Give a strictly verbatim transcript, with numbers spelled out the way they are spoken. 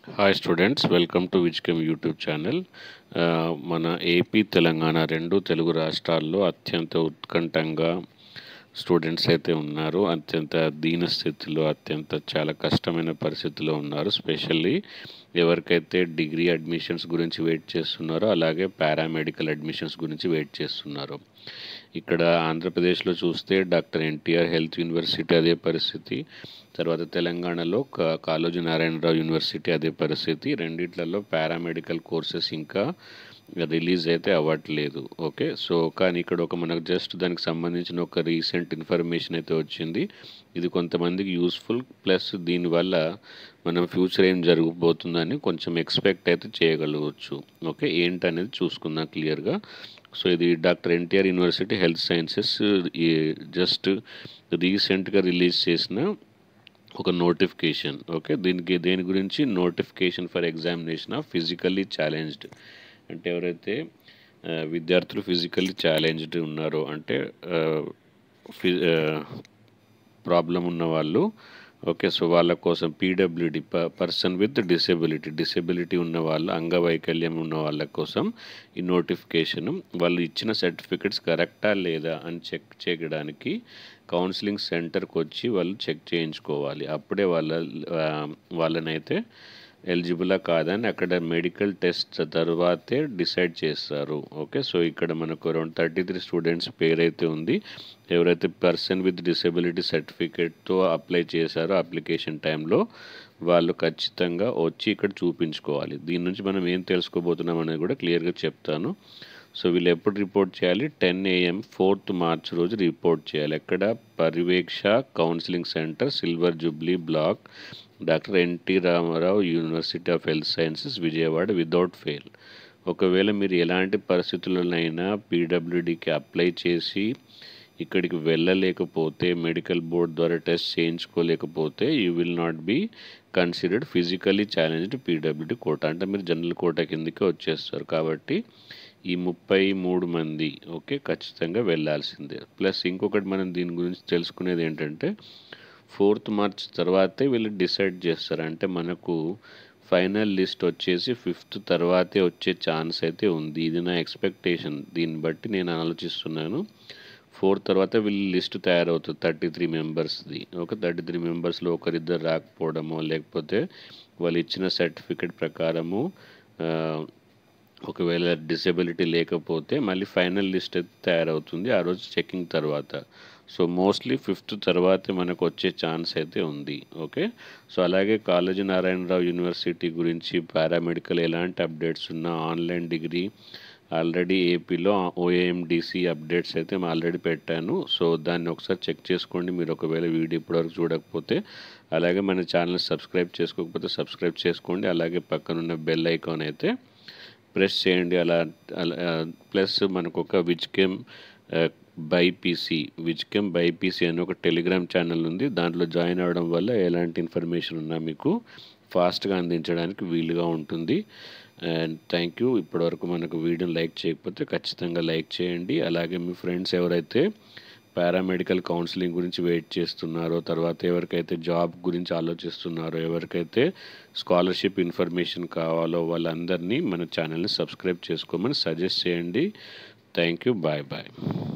Hi students, welcome to Wiz Chem YouTube channel. మన AP Telangana రెండు తెలుగు రాష్ట్రాల్లో అత్యంత ఉత్కంఠంగా స్టూడెంట్స్ అయితే ఉన్నారు. అత్యంత దీన స్థితిలో, అత్యంత చాలా కష్టమైన పరిస్థితిలో ఉన్నారు. స్పెషల్లీ ఎవరికైతే డిగ్రీ అడ్మిషన్స్ గురించి వెయిట్ చేస్తున్నారో, అలాగే పారామెడికల్ అడ్మిషన్స్ గురించి వెయిట్ చేస్తున్నారు. ఇక్కడ ఆంధ్రప్రదేశ్లో చూస్తే డాక్టర్ ఎన్టీఆర్ హెల్త్ యూనివర్సిటీ అదే పరిస్థితి, తర్వాత తెలంగాణలో కాళోజీ నారాయణరావు యూనివర్సిటీ అదే పరిస్థితి. రెండిట్లలో పారామెడికల్ కోర్సెస్ ఇంకా రిలీజ్ అయితే అవ్వట్లేదు. ఓకే, సో కానీ ఇక్కడ ఒక మనకు జస్ట్ దానికి సంబంధించిన ఒక రీసెంట్ ఇన్ఫర్మేషన్ అయితే వచ్చింది. ఇది కొంతమందికి యూస్ఫుల్, ప్లస్ దీనివల్ల మనం ఫ్యూచర్ ఏం జరగబోతుందని కొంచెం ఎక్స్పెక్ట్ అయితే చేయగలవచ్చు. ఓకే, ఏంటనేది చూసుకుందాం క్లియర్గా. సో ఇది doctor NTR university health sciences just రీసెంట్గా రిలీజ్ చేసిన ఒక నోటిఫికేషన్. ఓకే, దీనికి దేని గురించి? Notification for examination of physically challenged. అంటే ఎవరైతే విద్యార్థులు ఫిజికల్లీ ఛాలెంజ్డ్ ఉన్నారో, అంటే ఫి ప్రాబ్లం ఉన్న వాళ్ళు, ఓకే, సో వాళ్ళ కోసం PWD person with disability disability ఉన్న వాళ్ళు, అంగవైకల్యం ఉన్న వాళ్ళ కోసం ఈ నోటిఫికేషను. వాళ్ళు ఇచ్చిన సర్టిఫికెట్స్ కరెక్టా లేదా అని చెక్ చేయడానికి కౌన్సిలింగ్ సెంటర్కి వచ్చి వాళ్ళు చెక్ చేయించుకోవాలి. అప్పుడే వాళ్ళ వాళ్ళనైతే ఎలిజిబులా కాదని అక్కడ మెడికల్ టెస్ట్ తర్వాతే డిసైడ్ చేస్తారు. ఓకే, సో ఇక్కడ మనకు అరౌండ్ థర్టీ త్రీ స్టూడెంట్స్ పేరైతే ఉంది. ఎవరైతే పర్సన్ విత్ డిసేబిలిటీ సర్టిఫికేట్తో అప్లై చేశారో అప్లికేషన్ టైంలో వాళ్ళు ఖచ్చితంగా వచ్చి ఇక్కడ చూపించుకోవాలి. దీని నుంచి మనం ఏం తెలుసుకోబోతున్నాం అనేది కూడా క్లియర్గా చెప్తాను. సో వీళ్ళు ఎప్పుడు రిపోర్ట్ చేయాలి? టెన్ ఏఎం ఫోర్త్ మార్చ్ రోజు రిపోర్ట్ చేయాలి. ఎక్కడ? పరివేక్ష counselling centre, silver jubilee block, doctor NT Ramarao university of health sciences, Vijayawada, without fail. ఒకవేళ మీరు ఎలాంటి పరిస్థితుల్లోనైనా పీడబ్ల్యూడీకి అప్లై చేసి ఇక్కడికి వెళ్ళలేకపోతే, మెడికల్ బోర్డ్ ద్వారా టెస్ట్ చేయించుకోలేకపోతే, you will not be considered physically challenged PWD quota. అంటే మీరు జనరల్ కోటా కిందకి వచ్చేస్తారు. కాబట్టి ఈ ముప్పై మూడు మంది ఓకే ఖచ్చితంగా వెళ్ళాల్సిందే. ప్లస్ ఇంకొకటి మనం దీని గురించి తెలుసుకునేది ఏంటంటే, ఫోర్త్ మార్చ్ తర్వాతే వీళ్ళు డిసైడ్ చేస్తారు. అంటే మనకు ఫైనల్ లిస్ట్ వచ్చేసి ఫిఫ్త్ తర్వాతే వచ్చే ఛాన్స్ అయితే ఉంది. ఇది నా ఎక్స్పెక్టేషన్. దీన్ని బట్టి నేను ఆలోచిస్తున్నాను. ఫోర్త్ తర్వాత వీళ్ళు లిస్ట్ తయారవుతుంది థర్టీ త్రీ మెంబర్స్ది. ఒక థర్టీ త్రీ మెంబర్స్లో ఒకరిద్దరు రాకపోవడమో, లేకపోతే వాళ్ళు ఇచ్చిన సర్టిఫికెట్ ప్రకారము ఒకవేళ డిసేబిలిటీ లేకపోతే మళ్ళీ ఫైనల్ లిస్ట్ అయితే తయారవుతుంది ఆ రోజు చెకింగ్ తర్వాత. సో మోస్ట్లీ ఫిఫ్త్ తర్వాతే మనకు వచ్చే ఛాన్స్ అయితే ఉంది. ఓకే, సో అలాగే కాళోజీ నారాయణరావు యూనివర్సిటీ గురించి పారామెడికల్ ఎలాంటి అప్డేట్స్ ఉన్నా, ఆన్లైన్ డిగ్రీ ఆల్రెడీ ఏపీలో ఓఏఎండిసి అప్డేట్స్ అయితే ఆల్రెడీ పెట్టాను. సో దాన్ని ఒకసారి చెక్ చేసుకోండి మీరు ఒకవేళ వీడియో ఇప్పటివరకు చూడకపోతే. అలాగే మన ఛానల్ సబ్స్క్రైబ్ చేసుకోకపోతే సబ్స్క్రైబ్ చేసుకోండి. అలాగే పక్కనున్న బెల్ ఐకాన్ అయితే ప్రెస్ చేయండి. అలా ప్లస్ మనకు ఒక విజ్ కెమ్ బైపీసీ విజ్ కెమ్ బైపీసీ అని ఒక టెలిగ్రామ్ ఛానల్ ఉంది. దాంట్లో జాయిన్ అవ్వడం వల్ల ఎలాంటి ఇన్ఫర్మేషన్ ఉన్నా మీకు ఫాస్ట్గా అందించడానికి వీలుగా ఉంటుంది. And thank you. ఇప్పటివరకు మనకు వీడియోని లైక్ చేయకపోతే ఖచ్చితంగా లైక్ చేయండి. అలాగే మీ ఫ్రెండ్స్ ఎవరైతే పారామెడికల్ కౌన్సిలింగ్ గురించి వెయిట్ చేస్తున్నారో, తర్వాత ఎవరికైతే జాబ్ గురించి ఆలోచిస్తున్నారో, ఎవరికైతే స్కాలర్షిప్ ఇన్ఫర్మేషన్ కావాలో వాళ్ళందరినీ మన ఛానల్ని సబ్స్క్రైబ్ చేసుకోమని సజెస్ట్ చేయండి. Thank you. Bye bye.